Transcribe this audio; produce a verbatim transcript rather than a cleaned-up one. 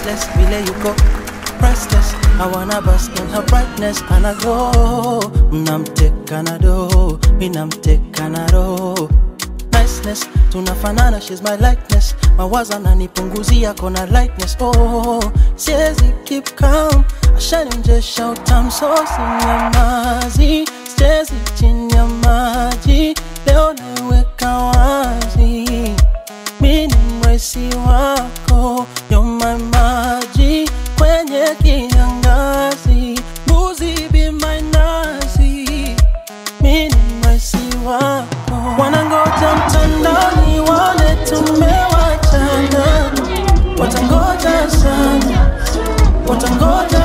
priceless, vile you go priceless. I wanna bask in her brightness, and I go namteka na do, mi namteka na do. Niceness, tunafanana, she's my likeness. Mawaza nanipunguzia kona lightness. Oh, siezi keep calm, ashanionjesha utamu, so sinyamazi. Siezi chini ya maji, leo naweka wazi. Mi ni mwesi wako, you're my maji kwenye kiangazi. Mbuzi be my nazi, mi ni mwesi wako. Wanangoja mtandaoni waone tumewachana, watangoja sana, watangoja